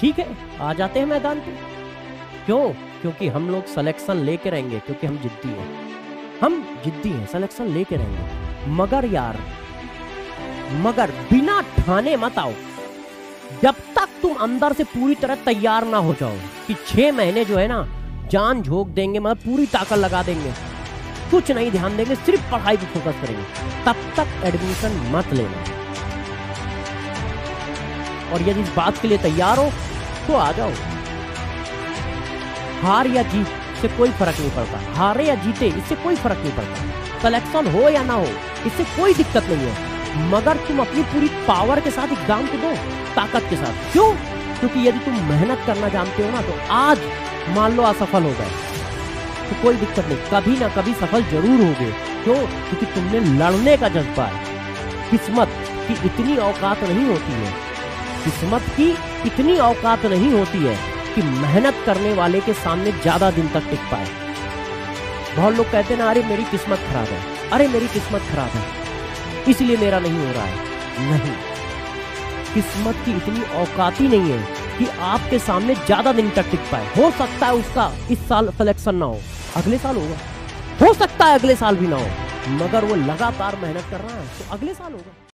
ठीक है, आ जाते हैं मैदान पे। क्यों? क्योंकि हम लोग सिलेक्शन लेके रहेंगे, क्योंकि हम जिद्दी हैं। हम जिद्दी हैं, सिलेक्शन लेके रहेंगे। मगर यार, मगर बिना ठाने मत आओ जब तक तुम अंदर से पूरी तरह तैयार ना हो जाओ कि 6 महीने जो है ना जान झोंक देंगे, मतलब पूरी ताकत लगा देंगे, कुछ नहीं ध्यान देंगे, सिर्फ पढ़ाई पे फोकस करेंगे, तब तक एडमिशन मत लेना। और यदि इस बात के लिए तैयार हो तो आ जाओ। हार या जीत से कोई फर्क नहीं पड़ता, हारे या जीते इससे कोई फर्क नहीं पड़ता, सिलेक्शन हो या ना हो इससे कोई दिक्कत नहीं है। मगर तुम अपनी पूरी पावर के साथ एग्जाम को दो, ताकत के साथ। क्यों? क्योंकि यदि तुम मेहनत करना जानते हो ना, तो आज मान लो असफल हो गए तो कोई दिक्कत नहीं, कभी ना कभी सफल जरूर होगे। क्यों? क्योंकि तुमने लड़ने का जज्बा है। किस्मत की इतनी औकात नहीं होती है, किस्मत की इतनी औकात नहीं होती है कि मेहनत करने वाले के सामने ज्यादा दिन तक टिक पाए। बहुत लोग कहते हैं ना, अरे मेरी किस्मत खराब है, अरे मेरी किस्मत खराब है, इसलिए मेरा नहीं हो रहा है। नहीं, किस्मत की इतनी औकात ही नहीं है कि आपके सामने ज्यादा दिन तक टिक पाए। हो सकता है उसका इस साल सिलेक्शन ना हो, अगले साल होगा, हो सकता है अगले साल भी ना हो, मगर वो लगातार मेहनत कर रहा है तो अगले साल होगा।